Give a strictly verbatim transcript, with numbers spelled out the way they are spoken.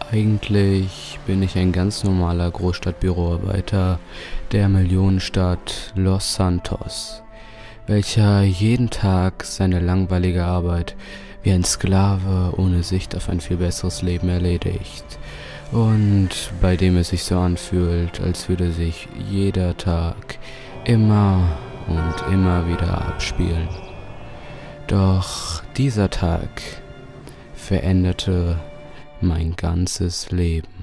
Eigentlich bin ich ein ganz normaler Großstadtbüroarbeiter der Millionenstadt Los Santos, welcher jeden Tag seine langweilige Arbeit wie ein Sklave ohne Sicht auf ein viel besseres Leben erledigt und bei dem es sich so anfühlt, als würde sich jeder Tag immer und immer wieder abspielen. Doch dieser Tag veränderte mein ganzes Leben.